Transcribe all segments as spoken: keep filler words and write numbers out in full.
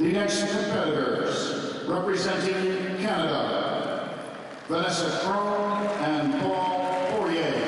The next competitors, representing Canada, Vanessa Crone and Paul Poirier.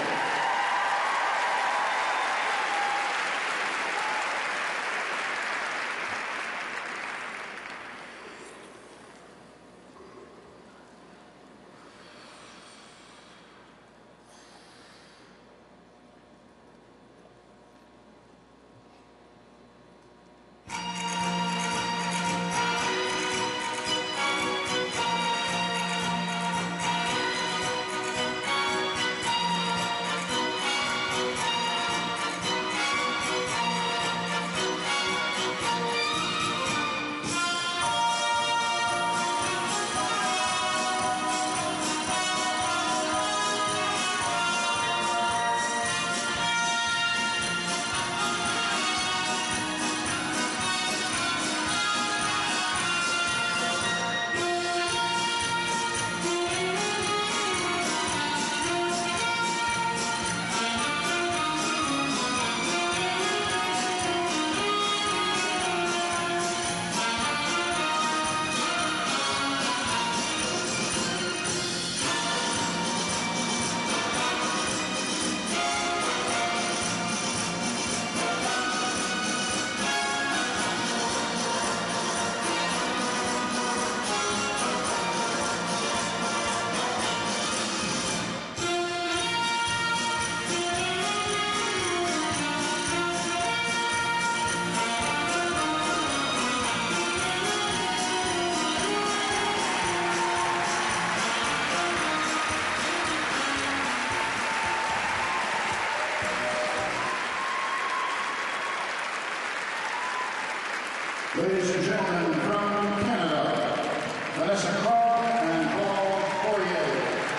Ladies and gentlemen, from Canada, Vanessa Crone and Paul Poirier.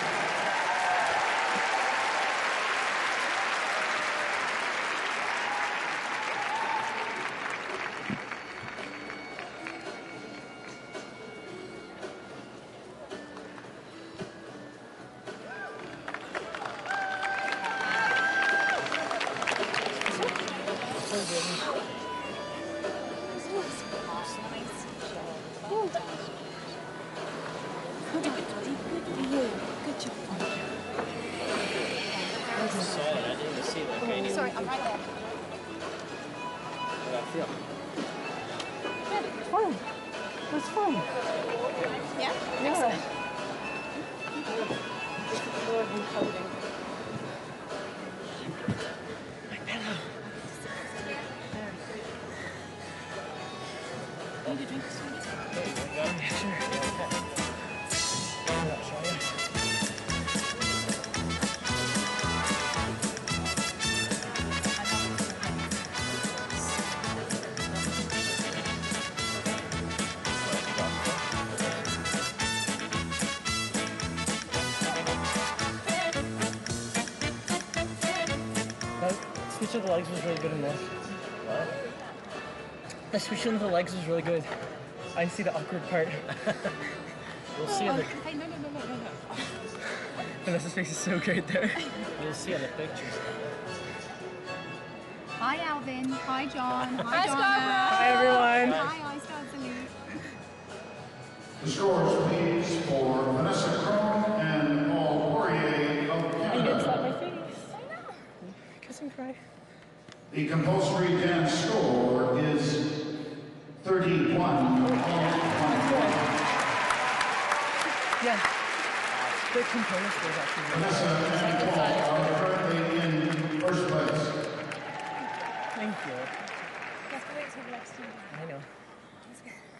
Sorry, I'm right there. How do I feel? Good. It's fun. It's fun. Yeah? Yeah. Excellent. Need a drink of sweet? Yeah, sure. That switch of the legs was really good in this. What? The switch of the legs was really good. I see the awkward part. You'll see on the Hey, no, no, no, no, no, no. Vanessa's face is so great there. you'll see on the pictures. Hi, Alvin. Hi, John. Hi, Hi, John. Scarborough. Hi, everyone. Hi, I Star Salute. The scores, please, for Vanessa Crone and Paul Poirier of You didn't slap Canada. my face. I know. Kiss and cry. The compulsory dance score is thirty-one point one. Yeah. The component scores actually really Vanessa and Paul are currently in first place. Thank you. You have to wait till the next time. I know.